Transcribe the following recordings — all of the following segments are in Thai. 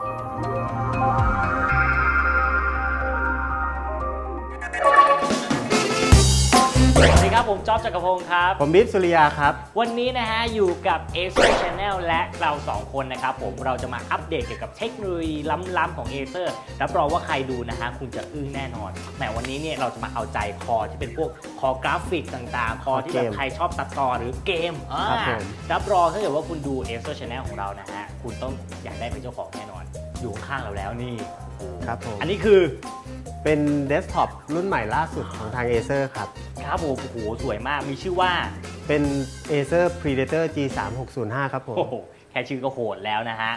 สวัสดีครับผมจ๊อบจักรพงศ์ครับผมบิ๊กสุริยาครับวันนี้นะฮะอยู่กับ Acer Channel และเรา2คนนะครับผมเราจะมาอัปเดตเกี่ยวกับเทคโนโลยีล้ำๆของ Acer รับรองว่าใครดูนะฮะคุณจะอึ้งแน่นอนแต่วันนี้เนี่ยเราจะมาเอาใจคอที่เป็นพวกคอกราฟิกต่างๆคอที่แบบใครชอบตัดต่อหรือเกมรับรองถ้าเกิดว่าคุณดู Acer Channel ของเรานะฮะคุณต้องอยากได้เป็นเจ้าของแน่นอนอยู่ข้างเราแล้วนี่ครับผมอันนี้คือเป็นเดสก์ท็อปรุ่นใหม่ล่าสุดของทาง Acer ครับครับผมโอ้โหสวยมากมีชื่อว่าเป็น Acer Predator G3605 ครับผมแค่ชื่อก็โหดแล้วนะฮะ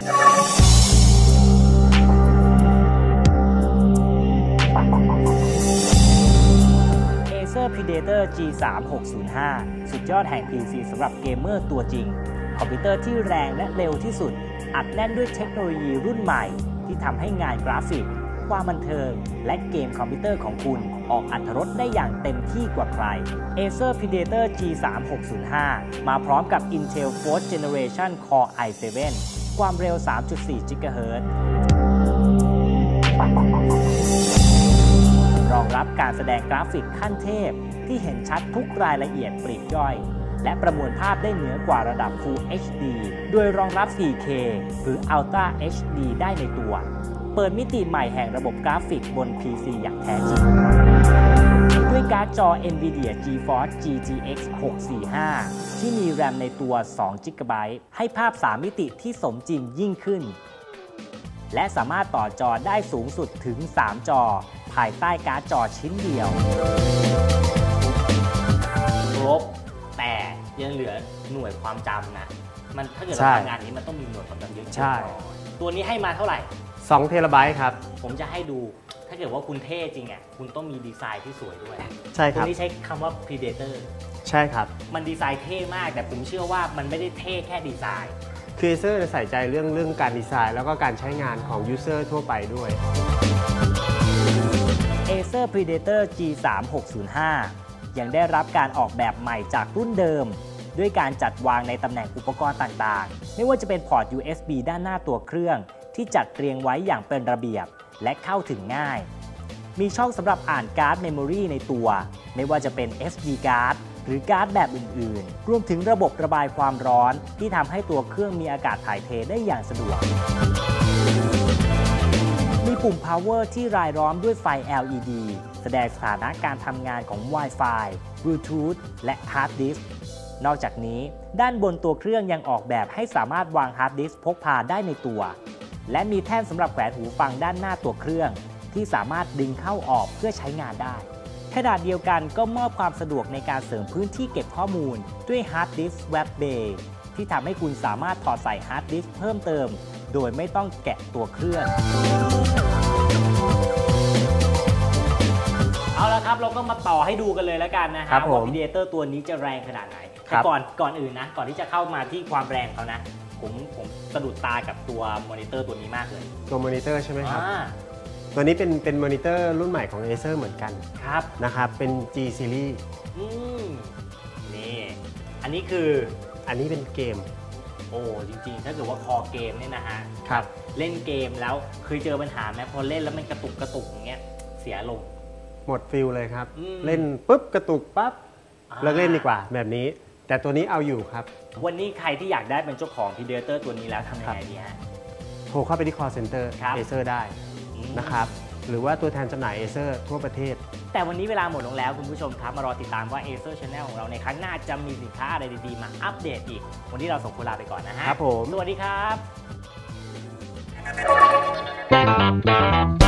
Acer Predator G3605 สุดยอดแห่ง PC สำหรับเกมเมอร์ตัวจริงคอมพิวเตอร์ที่แรงและเร็วที่สุดอัดแน่นด้วยเทคโนโลยีรุ่นใหม่ที่ทำให้งานกราฟิกความบันเทิงและเกมคอมพิวเตอร์ของคุณออกอรรถรสได้อย่างเต็มที่กว่าใคร Acer Predator G3605 มาพร้อมกับ Intel 4th Generation Core i7 ความเร็ว 3.4 GHz รองรับการแสดงกราฟิกขั้นเทพที่เห็นชัดทุกรายละเอียดปลีกย่อยและประมวลภาพได้เหนือกว่าระดับ Full HD โดยรองรับ 4K หรือ Ultra HD ได้ในตัวเปิดมิติใหม่แห่งระบบกราฟิกบน PC อย่างแท้จริงด้วยการ์ดจอ NVIDIA GeForce GTX 645 ที่มี RAM ในตัว 2 GB ให้ภาพ 3 มิติที่สมจริงยิ่งขึ้นและสามารถต่อจอได้สูงสุดถึง 3 จอภายใต้การ์ดจอชิ้นเดียวครบแต่ยังเหลือหน่วยความจำนะมันถ้าเกิดเราทำงานนี้มันต้องมีหน่วยความจำเยอะใช่ตัวนี้ให้มาเท่าไหร่ 2 เทราไบต์ครับผมจะให้ดูถ้าเกิดว่าคุณเท่จริงอ่ะคุณต้องมีดีไซน์ที่สวยด้วยใช่ครับตัวนี้ใช้คำว่า Predator ใช่ครับมันดีไซน์เท่มากแต่ผมเชื่อว่ามันไม่ได้เท่แค่ดีไซน์คือ Acer ใส่ใจเรื่องการดีไซน์แล้วก็การใช้งานของ User ทั่วไปด้วย Acer Predator G3605 ยังได้รับการออกแบบใหม่จากรุ่นเดิมด้วยการจัดวางในตำแหน่งอุปกรณ์ต่างๆไม่ว่าจะเป็นพอร์ต USB ด้านหน้าตัวเครื่องที่จัดเรียงไว้อย่างเป็นระเบียบและเข้าถึงง่ายมีช่องสำหรับอ่านการ์ดเมมโมรีในตัวไม่ว่าจะเป็น SD card หรือการ์ดแบบอื่นๆรวมถึงระบบระบายความร้อนที่ทำให้ตัวเครื่องมีอากาศถ่ายเทได้อย่างสะดวกมีปุ่ม power ที่รายล้อมด้วยไฟ LED แสดงสถานะการทำงานของ Wi-Fi Bluetooth และ Hard Disk นอกจากนี้ด้านบนตัวเครื่องยังออกแบบให้สามารถวาง Hard Disk พกพาได้ในตัวและมีแท่นสำหรับแขวนหูฟังด้านหน้าตัวเครื่องที่สามารถดึงเข้าออกเพื่อใช้งานได้ขนาดเดียวกันก็มอบความสะดวกในการเสริมพื้นที่เก็บข้อมูลด้วย Hard Disk Swap Bay ที่ทำให้คุณสามารถถอดใส่ Hard Disk เพิ่มเติมโดยไม่ต้องแกะตัวเครื่องเอาละครับเราก็มาต่อให้ดูกันเลยแล้วกันนะฮะว่า Predator ตัวนี้จะแรงขนาดไหนแต่ก่อนอื่นนะก่อนที่จะเข้ามาที่ความแรงเขานะผมสะดุดตากับตัวมอนิเตอร์ตัวนี้มากเลยตัวมอนิเตอร์ใช่ไหมครับตัวนี้เป็นมอนิเตอร์รุ่นใหม่ของ Acer เหมือนกันครับนะครับเป็น G Series นี่อันนี้คืออันนี้เป็นเกมโอ้จริงๆถ้าเกิดว่าคอเกมเนี่ยนะฮะครับเล่นเกมแล้วเคยเจอปัญหาไหมพอเล่นแล้วมันกระตุกอย่างเงี้ยเสียลงหมดฟิลเลยครับเล่นปุ๊บกระตุกปั๊บเลิกเล่นดีกว่าแบบนี้แต่ตัวนี้เอาอยู่ครับวันนี้ใครที่อยากได้เป็นเจ้าของ Predator ตัวนี้แล้วทำยังไงดีฮะโทรเข้าไปที่ call center Acer ได้นะครับหรือว่าตัวแทนจำหน่าย Acer ทั่วประเทศแต่วันนี้เวลาหมดลงแล้วคุณผู้ชมครับมารอติดตามว่า Acer Channel ของเราในครั้งหน้าจะมีสินค้าอะไรดีๆมาอัปเดตอีกวันนี้เราส่งคนลาไปก่อนนะฮะครับผมสวัสดีครับ